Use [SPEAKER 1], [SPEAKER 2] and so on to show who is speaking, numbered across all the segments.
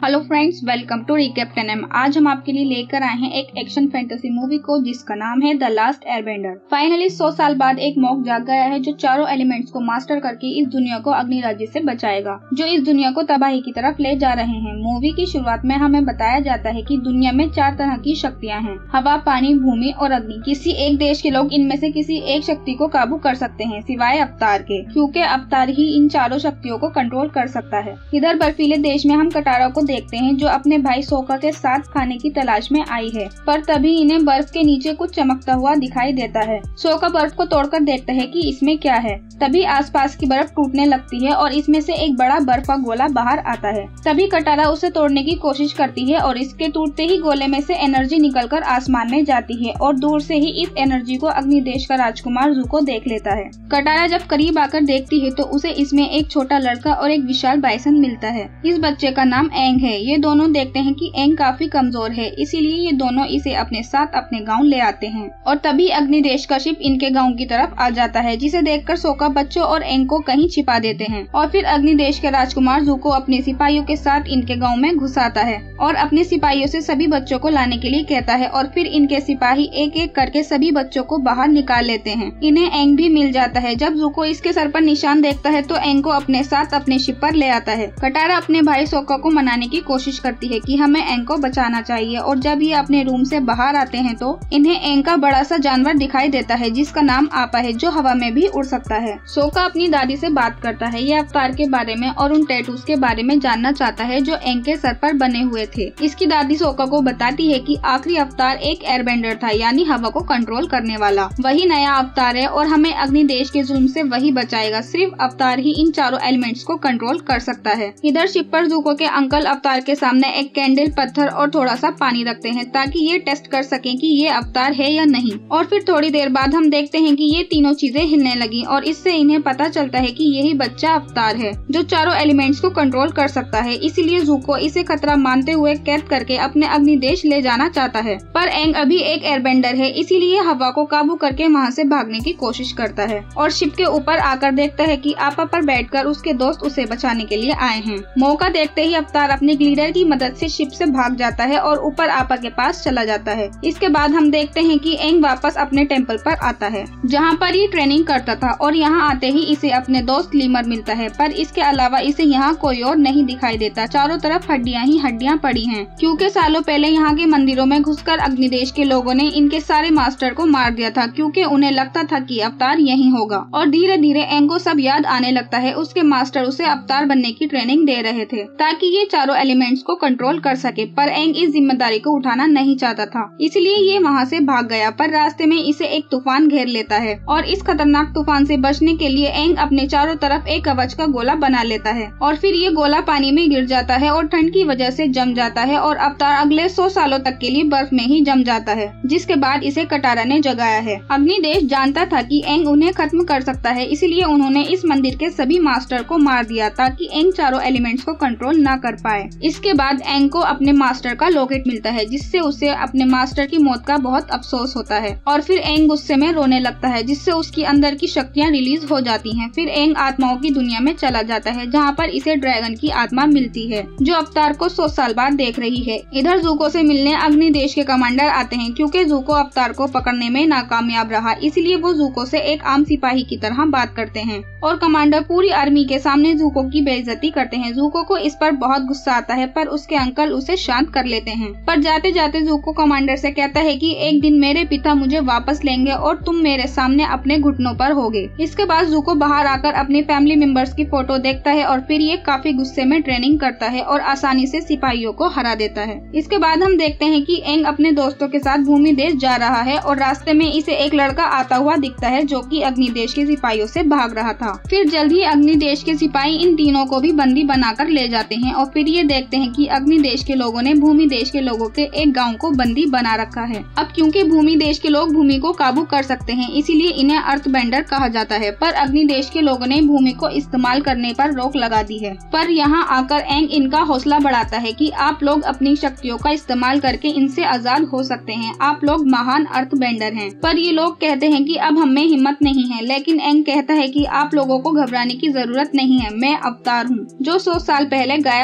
[SPEAKER 1] Hello friends, welcome to recap 10M। आज हम आपके लिए लेकर आए हैं एक एक्शन फैंटेसी मूवी को जिसका नाम है द लास्ट एयरबेंडर। फाइनली 100 साल बाद एक मॉक जाग गया है जो चारों एलिमेंट्स को मास्टर करके इस दुनिया को अग्नि राज्य से बचाएगा जो इस दुनिया को तबाही की तरफ ले जा रहे हैं। मूवी की शुरुआत में हमें बताया जाता है कि दुनिया में 4 तरह की शक्तियाँ हैं, हवा, पानी, भूमि और अग्नि। किसी एक देश के लोग इनमें से किसी एक शक्ति को काबू कर सकते हैं सिवाय अवतार के, क्योंकि अवतार ही इन चारों शक्तियों को कंट्रोल कर सकता है। इधर बर्फीले देश में हम कटारा को देखते हैं जो अपने भाई सोका के साथ खाने की तलाश में आई है, पर तभी इन्हें बर्फ के नीचे कुछ चमकता हुआ दिखाई देता है। सोका बर्फ को तोड़कर देखता है कि इसमें क्या है। तभी आसपास की बर्फ टूटने लगती है और इसमें से एक बड़ा बर्फ का गोला बाहर आता है। तभी कटारा उसे तोड़ने की कोशिश करती है और इसके टूटते ही गोले में से एनर्जी निकलकर आसमान में जाती है और दूर से ही इस एनर्जी को अग्नि देश का राजकुमार ज़ुको देख लेता है। कटारा जब करीब आकर देखती है तो उसे इसमें एक छोटा लड़का और एक विशाल बाइसन मिलता है। इस बच्चे का नाम एंग है। ये दोनों देखते हैं कि एंग काफी कमजोर है, इसीलिए ये दोनों इसे अपने साथ अपने गांव ले आते हैं और तभी अग्नि देश का शिप इनके गांव की तरफ आ जाता है, जिसे देखकर सोका बच्चों और एंग को कहीं छिपा देते हैं और फिर अग्नि देश के राजकुमार ज़ुको अपने सिपाहियों के साथ इनके गाँव में घुस आता है और अपने सिपाहियों से सभी बच्चों को लाने के लिए कहता है और फिर इनके सिपाही एक एक करके सभी बच्चों को बाहर निकाल लेते हैं। इन्हें एंग भी मिल जाता है। जब ज़ुको इसके सर पर निशान देखता है तो एंग को अपने साथ अपने शिप पर ले आता है। कटारा अपने भाई सोका को मनाने की कोशिश करती है कि हमें एंग को बचाना चाहिए और जब ये अपने रूम से बाहर आते हैं तो इन्हें एंग का बड़ा सा जानवर दिखाई देता है जिसका नाम आपा है, जो हवा में भी उड़ सकता है। सोका अपनी दादी से बात करता है ये अवतार के बारे में और उन टैटूज के बारे में जानना चाहता है जो एंग के सर पर बने हुए थे। इसकी दादी सोका को बताती है कि आखिरी अवतार एक एयरबेंडर था, यानी हवा को कंट्रोल करने वाला। वही नया अवतार है और हमें अग्नि देश के जुल्म से वही बचाएगा। सिर्फ अवतार ही इन चारों एलिमेंट्स को कंट्रोल कर सकता है। इधर शिप पर ज़ुको के अंकल अवतार के सामने एक कैंडल, पत्थर और थोड़ा सा पानी रखते हैं ताकि ये टेस्ट कर सकें कि ये अवतार है या नहीं। और फिर थोड़ी देर बाद हम देखते हैं कि ये तीनों चीजें हिलने लगी और इससे इन्हें पता चलता है कि यही बच्चा अवतार है जो चारों एलिमेंट्स को कंट्रोल कर सकता है। इसलिए ज़ुको इसे खतरा मानते हुए कैद करके अपने अग्नि देश ले जाना चाहता है, पर एंग अभी एक एयरबेंडर है, इसीलिए हवा को काबू करके वहाँ से भागने की कोशिश करता है और शिप के ऊपर आकर देखता है कि आपा पर बैठकर उसके दोस्त उसे बचाने के लिए आए हैं। मौका देखते ही अवतार अपने ग्लीडर की मदद से शिप से भाग जाता है और ऊपर आपा के पास चला जाता है। इसके बाद हम देखते हैं कि एंग वापस अपने टेम्पल पर आता है जहाँ पर ये ट्रेनिंग करता था और यहाँ आते ही इसे अपने दोस्त लीमर मिलता है, पर इसके अलावा इसे यहाँ कोई और नहीं दिखाई देता। चारों तरफ हड्डियाँ ही हड्डियाँ पड़ी हैं, क्योंकि सालों पहले यहाँ के मंदिरों में घुसकर अग्निदेश के लोगों ने इनके सारे मास्टर को मार दिया था, क्योंकि उन्हें लगता था कि अवतार यही होगा। और धीरे धीरे एंग को सब याद आने लगता है। उसके मास्टर उसे अवतार बनने की ट्रेनिंग दे रहे थे ताकि ये चारों एलिमेंट्स को कंट्रोल कर सके, पर एंग इस जिम्मेदारी को उठाना नहीं चाहता था, इसलिए ये वहाँ से भाग गया। पर रास्ते में इसे एक तूफान घेर लेता है और इस खतरनाक तूफान से बचने के लिए एंग अपने चारों तरफ एक कवच का गोला बना लेता है और फिर ये गोला पानी में गिर जाता है और ठंड की वजह से जम जाता है और अवतार अगले 100 सालों तक के लिए बर्फ में ही जम जाता है, जिसके बाद इसे कटारा ने जगाया है। अग्निदेश जानता था कि एंग उन्हें खत्म कर सकता है, इसलिए उन्होंने इस मंदिर के सभी मास्टर को मार दिया ताकि एंग चारों एलिमेंट्स को कंट्रोल न कर पाए। इसके बाद एंग को अपने मास्टर का लॉकेट मिलता है, जिससे उसे अपने मास्टर की मौत का बहुत अफसोस होता है और फिर एंग गुस्से में रोने लगता है, जिससे उसकी अंदर की शक्तियाँ रिलीज हो जाती हैं। फिर एंग आत्माओं की दुनिया में चला जाता है जहाँ पर इसे ड्रैगन की आत्मा मिलती है जो अवतार को 100 साल बाद देख रही है। इधर ज़ुको से मिलने अग्नि देश के कमांडर आते हैं, क्योंकि ज़ुको अवतार को पकड़ने में नाकामयाब रहा, इसलिए वो ज़ुको से एक आम सिपाही की तरह बात करते हैं और कमांडर पूरी आर्मी के सामने ज़ुको की बेइज्जती करते हैं। ज़ुको को इस पर बहुत गुस्सा आता है, पर उसके अंकल उसे शांत कर लेते हैं। पर जाते जाते ज़ुको कमांडर से कहता है कि एक दिन मेरे पिता मुझे वापस लेंगे और तुम मेरे सामने अपने घुटनों पर होगे। इसके बाद ज़ुको बाहर आकर अपने फैमिली मेंबर्स की फोटो देखता है और फिर ये काफी गुस्से में ट्रेनिंग करता है और आसानी से सिपाहियों को हरा देता है। इसके बाद हम देखते हैं कि एंग अपने दोस्तों के साथ भूमि देश जा रहा है और रास्ते में इसे एक लड़का आता हुआ दिखता है जो कि अग्नि देश के सिपाहियों से भाग रहा था। फिर जल्द ही अग्नि देश के सिपाही इन तीनों को भी बंदी बनाकर ले जाते हैं और फिर ये देखते हैं कि अग्नि देश के लोगों ने भूमि देश के लोगों के एक गाँव को बंदी बना रखा है। अब क्योंकि भूमि देश के लोग भूमि को काबू कर सकते हैं, इसीलिए इन्हें अर्थबेंडर कहा जाता है, पर अग्नि देश के लोगों ने भूमि को इस्तेमाल करने पर रोक लगा दी है। पर यहाँ आकर एंग इनका हौसला बढ़ाता है कि आप लोग अपनी शक्तियों का इस्तेमाल करके इनसे आजाद हो सकते हैं, आप लोग महान अर्थबेंडर हैं। पर ये लोग कहते हैं कि अब हमें हिम्मत नहीं है, लेकिन एंग कहता है कि आप लोगों को घबराने की जरूरत नहीं है, मैं अवतार हूँ जो 100 साल पहले गायब हो गया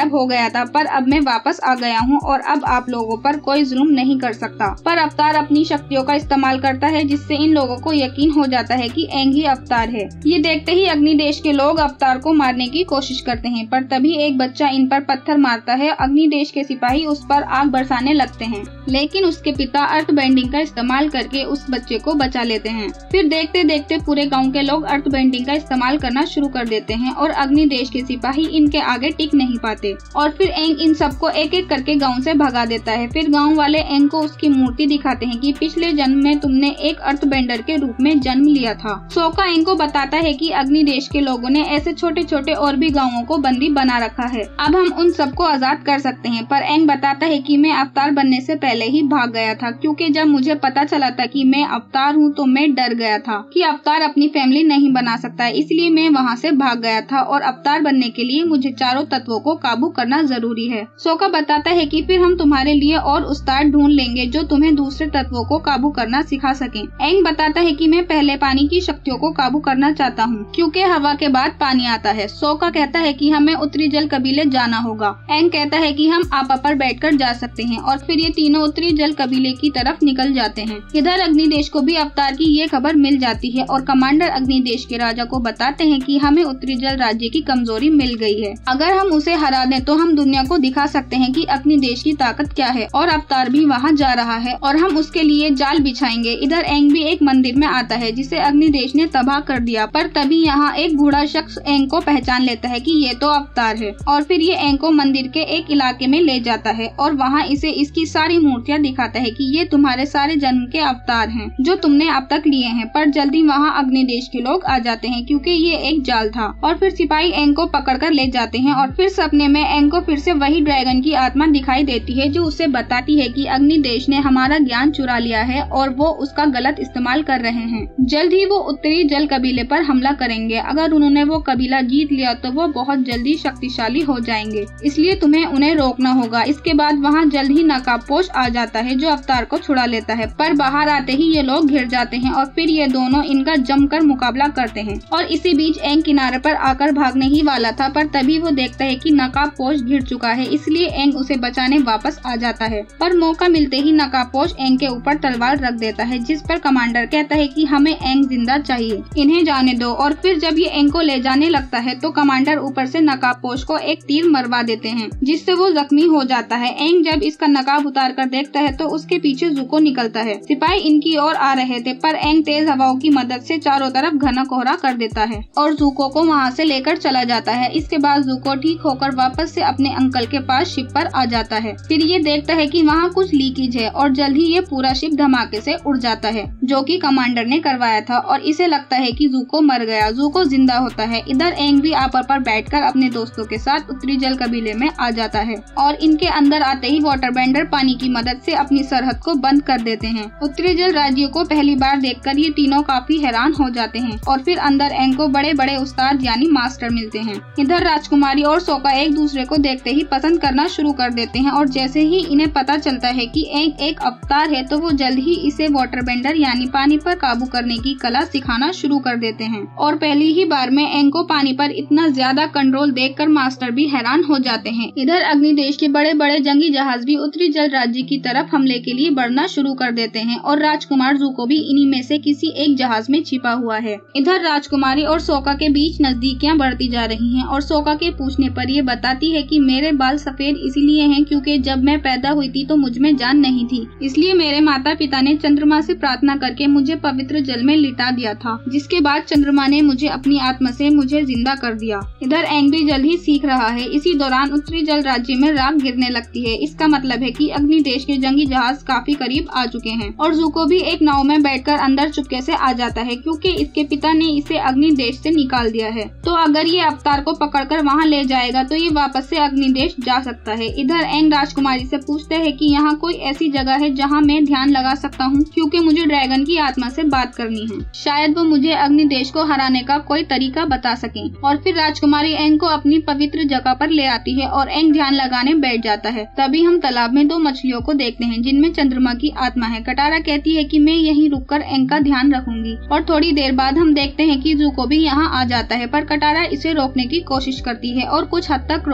[SPEAKER 1] आया था, पर अब मैं वापस आ गया हूँ और अब आप लोगों पर कोई जुल्म नहीं कर सकता। पर अवतार अपनी शक्तियों का इस्तेमाल करता है, जिससे इन लोगों को यकीन हो जाता है कि एंग ही अवतार है। ये देखते ही अग्निदेश के लोग अवतार को मारने की कोशिश करते हैं, पर तभी एक बच्चा इन पर पत्थर मारता है। अग्निदेश के सिपाही उस पर आग बरसाने लगते हैं, लेकिन उसके पिता अर्थ बेंडिंग का इस्तेमाल करके उस बच्चे को बचा लेते हैं। फिर देखते देखते पूरे गाँव के लोग अर्थ बेंडिंग का इस्तेमाल करना शुरू कर देते हैं और अग्निदेश के सिपाही इनके आगे टिक नहीं पाते और फिर एंग इन सबको एक एक करके गाँव से भगा देता है। फिर गाँव वाले एंग को उसकी मूर्ति दिखाते हैं कि पिछले जन्म में तुमने एक अर्थ बेंडर के रूप में जन्म लिया था। सोका एंग को बताता है कि अग्निदेश के लोगों ने ऐसे छोटे छोटे और भी गाँवों को बंदी बना रखा है, अब हम उन सबको आजाद कर सकते हैं। पर एंग बताता है कि मैं अवतार बनने से पहले ही भाग गया था, क्योंकि जब मुझे पता चला था कि मैं अवतार हूँ तो मैं डर गया था कि अवतार अपनी फैमिली नहीं बना सकता, इसलिए मैं वहाँ से भाग गया था और अवतार बनने के लिए मुझे चारों तत्वों को काबू करना जरूरी है। सोका बताता है कि फिर हम तुम्हारे लिए और उस्ताद ढूंढ लेंगे जो तुम्हें दूसरे तत्वों को काबू करना सिखा सकें। एंग बताता है कि मैं पहले पानी की शक्तियों को काबू करना चाहता हूँ, क्योंकि हवा के बाद पानी आता है। सोका कहता है कि हमें उत्तरी जल कबीले जाना होगा। एंग कहता है कि हम आपा पर बैठकर जा सकते हैं और फिर ये तीनों उत्तरी जल कबीले की तरफ निकल जाते हैं। इधर अग्निदेश को भी अवतार की ये खबर मिल जाती है और कमांडर अग्निदेश के राजा को बताते हैं कि हमें उत्तरी जल राज्य की कमजोरी मिल गई है, अगर हम उसे हरा दें तो हम दुनिया को दिखा सकते हैं कि अग्निदेश की ताकत क्या है और अवतार भी वहाँ जा रहा है और हम उसके लिए जाल बिछाएंगे। इधर एंग भी एक मंदिर में आता है जिसे अग्निदेश ने तबाह कर दिया, पर तभी यहाँ एक बूढ़ा शख्स एंग को पहचान लेता है कि ये तो अवतार है और फिर ये एंग को मंदिर के एक इलाके में ले जाता है और वहाँ इसे इसकी सारी मूर्तियाँ दिखाता है कि ये तुम्हारे सारे जन्म के अवतार हैं जो तुमने अब तक लिए हैं। पर जल्दी वहाँ अग्निदेश के लोग आ जाते हैं क्योंकि ये एक जाल था और फिर सिपाही एंग को पकड़कर ले जाते हैं और फिर सपने में एंग को फिर से वही ड्रैगन की आत्मा दिखाई देती है जो उसे बताती है कि अग्निदेश ने हमारा ज्ञान चुरा लिया है और वो उसका गलत इस्तेमाल कर रहे हैं। जल्द ही वो उत्तरी जल कबीले पर हमला करेंगे, अगर उन्होंने वो कबीला जीत लिया तो वो बहुत जल्दी शक्तिशाली हो जाएंगे, इसलिए तुम्हें उन्हें रोकना होगा। इसके बाद वहाँ जल्द ही नकाबपोश आ जाता है जो अवतार को छुड़ा लेता है, पर बाहर आते ही ये लोग घिर जाते हैं और फिर ये दोनों इनका जमकर मुकाबला करते हैं और इसी बीच एंग किनारे पर आकर भागने ही वाला था, पर तभी वो देखता है कि नकाबपोश घिर चुका है, इसलिए एंग उसे बचाने वापस आ जाता है। पर मौका मिलते ही नकाबपोश एंग के ऊपर तलवार रख देता है, जिस पर कमांडर कहता है कि हमें एंग जिंदा चाहिए, इन्हें जाने दो। और फिर जब ये एंग को ले जाने लगता है तो कमांडर ऊपर से नकाबपोश को एक तीर मरवा देते हैं, जिससे वो जख्मी हो जाता है। एंग जब इसका नकाब उतार कर देखता है तो उसके पीछे ज़ूको निकलता है। सिपाही इनकी ओर आ रहे थे, पर एंग तेज हवाओं की मदद से चारों तरफ घना कोहरा कर देता है और ज़ूको को वहाँ से लेकर चला जाता है। इसके बाद ज़ूको ठीक होकर वापस से अपने अंकल के पास शिप पर आ जाता है। फिर ये देखता है कि वहाँ कुछ लीकेज है और जल्द ही ये पूरा शिप धमाके से उड़ जाता है, जो कि कमांडर ने करवाया था और इसे लगता है कि ज़ूको मर गया। ज़ूको जिंदा होता है। इधर एंग भी आपा पर बैठकर अपने दोस्तों के साथ उत्तरी जल कबीले में आ जाता है और इनके अंदर आते ही वाटर बेंडर पानी की मदद से अपनी सरहद को बंद कर देते हैं। उत्तरी जल राज्य को पहली बार देखकर ये तीनों काफी हैरान हो जाते हैं और फिर अंदर एंग को बड़े बड़े उस्ताद यानी मास्टर मिलते हैं। इधर राजकुमारी और सोका एक दूसरे को देखते ही पसंद करना शुरू कर देते हैं और जैसे ही इन्हें पता चलता है कि एंग एक अवतार है तो वो जल्द ही इसे वाटर बेंडर यानी पानी पर काबू करने की कला सिखाना शुरू कर देते हैं और पहली ही बार में एंग को पानी पर इतना ज्यादा कंट्रोल देखकर मास्टर भी हैरान हो जाते हैं। इधर अग्निदेश के बड़े बड़े जंगी जहाज भी उत्तरी जल राज्य की तरफ हमले के लिए बढ़ना शुरू कर देते हैं और राजकुमार ज़ूको भी इन्हीं में से किसी एक जहाज में छिपा हुआ है। इधर राजकुमारी और सोका के बीच नजदीकियां बढ़ती जा रही हैं और सोका के पूछने पर ये बताती है कि मेरे बाल सफेद इसीलिए हैं क्योंकि जब मैं पैदा हुई थी तो मुझ में जान नहीं थी, इसलिए मेरे माता पिता ने चंद्रमा से प्रार्थना करके मुझे पवित्र जल में लिटा दिया था, जिसके बाद चंद्रमा ने मुझे अपनी आत्मा से मुझे जिंदा कर दिया। इधर एंग भी जल्द ही सीख रहा है। इसी दौरान उत्तरी जल राज्य में राख गिरने लगती है। इसका मतलब है कि अग्निदेश के जंगी जहाज काफी करीब आ चुके हैं और ज़ूको भी एक नाव में बैठकर अंदर चुपके से आ जाता है क्योंकि इसके पिता ने इसे अग्निदेश से निकाल दिया है। तो अगर ये अवतार को पकड़कर वहाँ ले जाएगा तो ये वापस से अग्निदेश जा सकता है। इधर एंग राजकुमारी से पूछते हैं कि यहाँ कोई ऐसी जगह है जहाँ मैं ध्यान लगा सकता हूँ, क्योंकि मुझे ड्रैगन की आत्मा से बात करनी है, शायद वो मुझे अग्निदेश को हराने का कोई तरीका बता सके। और फिर राजकुमारी एंग को अपनी पवित्र जगह पर ले आती है और एंग ध्यान लगाने बैठ जाता है। तभी हम तालाब में दो मछलियों को देखते हैं जिनमें चंद्रमा की आत्मा है। कटारा कहती है कि मैं यहीं रुककर एंग का ध्यान रखूंगी और थोड़ी देर बाद हम देखते हैं कि ज़ूको भी यहाँ आ जाता है, पर कटारा इसे रोकने की कोशिश करती है और कुछ हद तक रोक भी पाती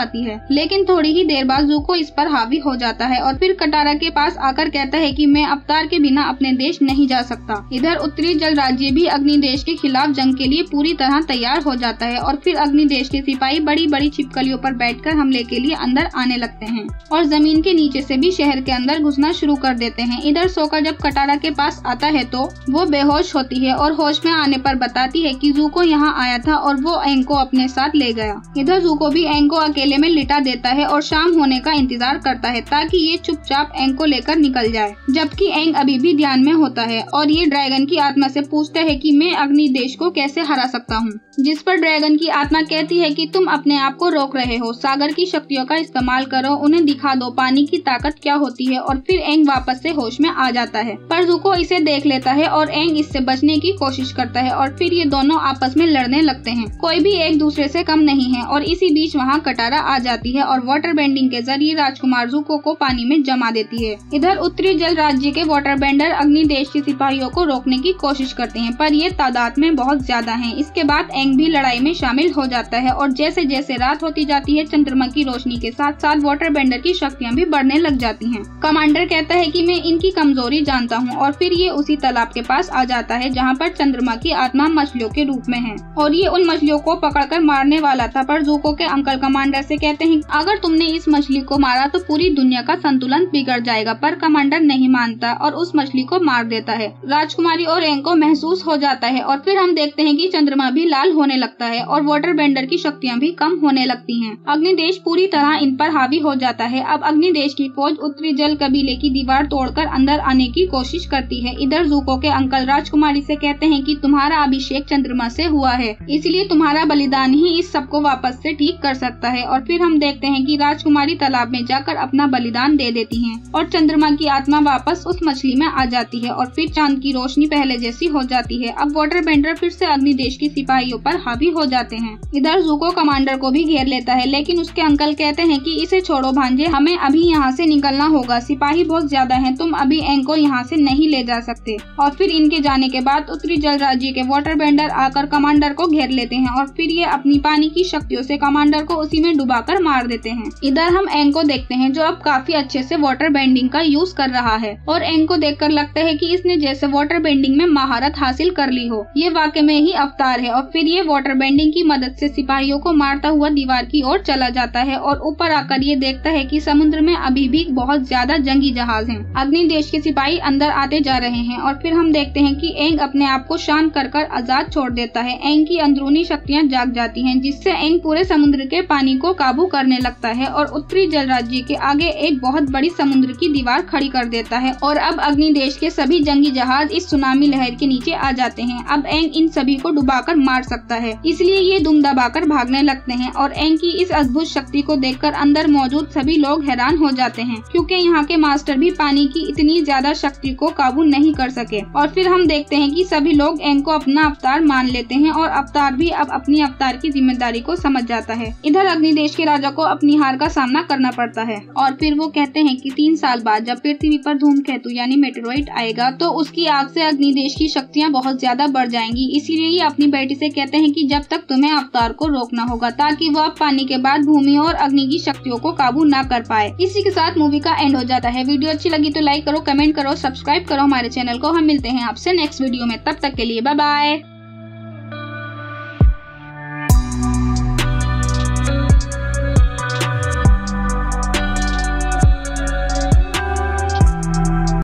[SPEAKER 1] आती है, लेकिन थोड़ी ही देर बाद ज़ुको इस पर हावी हो जाता है और फिर कटारा के पास आकर कहता है कि मैं अवतार के बिना अपने देश नहीं जा सकता। इधर उत्तरी जल राज्य भी अग्निदेश के खिलाफ जंग के लिए पूरी तरह तैयार हो जाता है और फिर अग्निदेश के सिपाही बड़ी बड़ी छिपकलियों पर बैठकर हमले के लिए अंदर आने लगते हैं और जमीन के नीचे से भी शहर के अंदर घुसना शुरू कर देते हैं। इधर सोका जब कटारा के पास आता है तो वो बेहोश होती है और होश में आने पर बताती है कि ज़ुको यहाँ आया था और वो एंग को अपने साथ ले गया। इधर ज़ुको भी एंग को अकेले में लिटा देता है और शाम होने का इंतजार करता है ताकि ये चुपचाप एंग को लेकर निकल जाए, जबकि एंग अभी भी ध्यान में होता है और ये ड्रैगन की आत्मा से पूछता है कि मैं अग्निदेश को कैसे हरा सकता हूँ, जिस पर ड्रैगन की आत्मा कहती है कि तुम अपने आप को रोक रहे हो, सागर की शक्तियों का इस्तेमाल करो, उन्हें दिखा दो पानी की ताकत क्या होती है। और फिर एंग वापस से होश में आ जाता है, पर ज़ुको इसे देख लेता है और एंग इससे बचने की कोशिश करता है और फिर ये दोनों आपस में लड़ने लगते हैं। कोई भी एक दूसरे से कम नहीं है और इसी बीच वहाँ कटारा आ जाती है और वाटर बेंडिंग के जरिए राजकुमार ज़ुको को पानी में जमा देती है। इधर उत्तरी जल राज्य के वाटर बेंडर अग्निदेश के सिपाहियों को रोकने की कोशिश करते हैं, पर ये तादाद में बहुत ज्यादा हैं। इसके बाद एंग भी लड़ाई में शामिल हो जाता है और जैसे जैसे रात होती जाती है चंद्रमा की रोशनी के साथ साथ वाटर बेंडर की शक्तियाँ भी बढ़ने लग जाती हैं। कमांडर कहता है कि मैं इनकी कमजोरी जानता हूँ और फिर ये उसी तालाब के पास आ जाता है जहाँ पर चंद्रमा की आत्मा मछलियों के रूप में है और ये उन मछलियों को पकड़कर मारने वाला था, पर ज़ुको के अंकल कमांडर से कहते हैं अगर तुमने इस मछली को मारा तो पूरी दुनिया का संतुलन बिगड़ जाएगा, पर कमांडर नहीं मानता और उस मछली को मार देता है। राजकुमारी और एंग को महसूस हो जाता है और फिर हम देखते हैं कि चंद्रमा भी लाल होने लगता है और वाटर बेंडर की शक्तियाँ भी कम होने लगती हैं। अग्निदेश पूरी तरह इन पर हावी हो जाता है। अब अग्निदेश की फौज उत्तरी जल कबीले की दीवार तोड़कर अंदर आने की कोशिश करती है। इधर ज़ुको के अंकल राजकुमारी से कहते हैं कि तुम्हारा अभिषेक चंद्रमा से हुआ है, इसलिए तुम्हारा बलिदान ही इस सबको वापस से ठीक कर सकता है। और फिर हम देखते हैं कि राजकुमारी तालाब में जाकर अपना बलिदान दे देती हैं और चंद्रमा की आत्मा वापस उस मछली में आ जाती है और फिर चांद की रोशनी पहले जैसी हो जाती है। अब वाटर बेंडर फिर से अग्निदेश की सिपाहियों पर हावी हो जाते हैं। इधर ज़ुको कमांडर को भी घेर लेता है, लेकिन उसके अंकल कहते हैं कि इसे छोड़ो भांजे, हमें अभी यहाँ से निकलना होगा, सिपाही बहुत ज्यादा हैं, तुम अभी एंग को यहाँ से नहीं ले जा सकते। और फिर इनके जाने के बाद उत्तरी जल राज्य के वाटर बेंडर आकर कमांडर को घेर लेते हैं और फिर ये अपनी पानी की शक्तियों से कमांडर को उसी में डुबाकर मार देते हैं। इधर हम एंग को देखते हैं जो अब काफी अच्छे से वाटर बेंडिंग का यूज कर रहा है और एंग को देखकर लगता है कि इसने जैसे वाटर बेंडिंग में महारत हासिल कर ली हो, ये वाकई में ही अवतार है। और फिर ये वाटर बेंडिंग की मदद से सिपाहियों को मारता हुआ दीवार की ओर चला जाता है और ऊपर आकर ये देखता है कि समुद्र में अभी भी बहुत ज्यादा जंगी जहाज हैं। अग्निदेश के सिपाही अंदर आते जा रहे हैं और फिर हम देखते हैं कि एंग अपने आप को शांत कर आजाद छोड़ देता है। एंग की अंदरूनी शक्तियाँ जाग जाती हैं, जिससे एंग पूरे समुद्र के पानी को काबू करने लगता है और उत्तरी जल राज्य के आगे एक बहुत बड़ी समुद्र की दीवार खड़ी कर देता है। और अब अग्निदेश के सभी जंगी जहाज इस सुनामी लहर के नीचे आ जाते हैं। अब एंग इन सभी को डुबाकर मार सकता है, इसलिए ये दुम दबाकर भागने लगते हैं और एंग की इस अद्भुत शक्ति को देखकर अंदर मौजूद सभी लोग हैरान हो जाते हैं, क्योंकि यहाँ के मास्टर भी पानी की इतनी ज्यादा शक्ति को काबू नहीं कर सके। और फिर हम देखते हैं कि सभी लोग एंग को अपना अवतार मान लेते हैं और अवतार भी अब अपनी अवतार की जिम्मेदारी को समझ जाता है। इधर अग्निदेश के राजा को अपनी हार का सामना करना पड़ता है और फिर वो कहते हैं कि 3 साल बाद जब पृथ्वी पर धूमकेतु यानी मेटेरोइड आएगा तो उसकी आग से अग्निदेश की शक्तियाँ बहुत ज्यादा बढ़ जाएंगी। इसीलिए ये अपनी बेटी से कहते हैं कि जब तक तुम्हें अवतार को रोकना होगा ताकि वो अब पानी के बाद भूमि और अग्नि की शक्तियों को काबू न कर पाए। इसी के साथ मूवी का एंड हो जाता है। वीडियो अच्छी लगी तो लाइक करो, कमेंट करो, सब्सक्राइब करो हमारे चैनल को। हम मिलते हैं आपसे नेक्स्ट वीडियो में, तब तक के लिए बाय बाय।